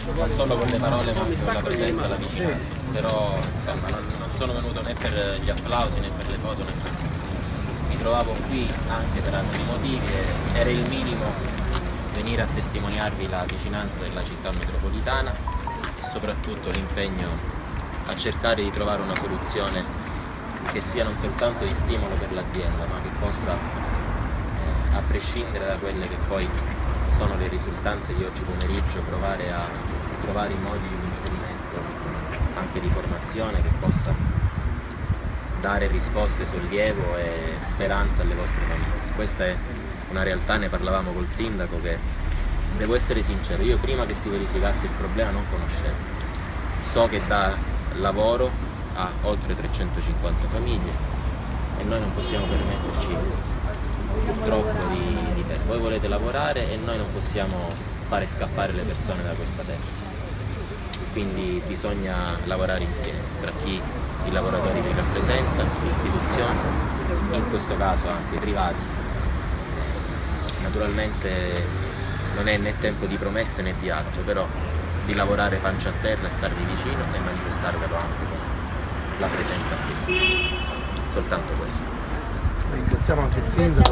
non solo con le parole ma anche con la presenza e la vicinanza, però insomma non sono venuto né per gli applausi né per le foto né per niente. Mi trovavo qui anche per altri motivi e era il minimo venire a testimoniarvi la vicinanza della città metropolitana e soprattutto l'impegno a cercare di trovare una soluzione che sia non soltanto di stimolo per l'azienda ma che possa, a prescindere da quelle che poi sono le risultanze di oggi pomeriggio, provare a trovare i modi di un inserimento anche di formazione che possa dare risposte, sollievo e speranza alle vostre famiglie. Questa è una realtà, ne parlavamo col sindaco, che devo essere sincero, io prima che si verificasse il problema non conoscevo. So che dà lavoro a oltre 350 famiglie e noi non possiamo permetterci purtroppo di perdere. Voi volete lavorare e noi non possiamo fare scappare le persone da questa terra. Quindi bisogna lavorare insieme, tra chi i lavoratori li rappresenta, le istituzioni, in questo caso anche i privati. Naturalmente non è né tempo di promesse né di altro, però di lavorare pancia a terra e starvi vicino e manifestarvelo anche con la presenza qui. Soltanto questo. Ringraziamo anche il sindaco.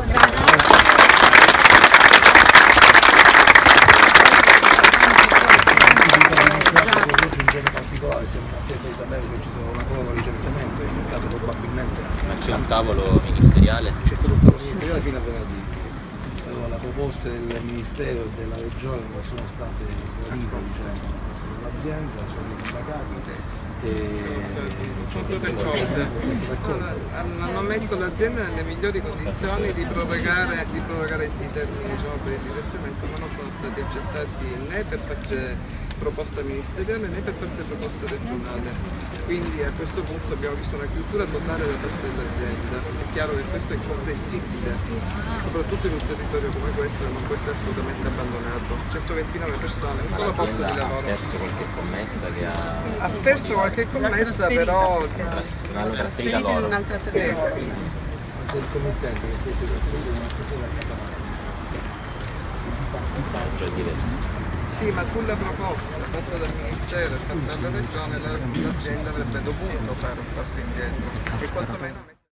In particolare siamo in attesa di sapere che ci sono una nuova licenziamento e in caso probabilmente. Ma c'è un tavolo ministeriale? C'è stato un tavolo ministeriale fino a venerdì. Allora, le proposte del Ministero e della Regione non sono state gradite, diciamo, dall'azienda, sono i sindacati. Sono state accolte. Hanno messo l'azienda nelle migliori condizioni di prorogare i termini, diciamo, per il licenziamento, ma non sono stati accettati né per parte proposta ministeriale né per parte proposta regionale. Quindi a questo punto abbiamo visto una chiusura totale da parte dell'azienda. È chiaro che questo è incomprensibile, soprattutto in un territorio come questo che non può essere assolutamente abbandonato. 129 persone, un solo posto di lavoro. Ha perso qualche commessa che Ha perso qualche commessa, però l'hanno trasferita in loro. un'altra sede. C'è il committente che poi si trasferisce in un'altra sede a Casamano. Cioè diverso. sì, ma sulla proposta fatta dal Ministero e fatta dalla Regione l'azienda avrebbe dovuto fare un passo indietro e quantomeno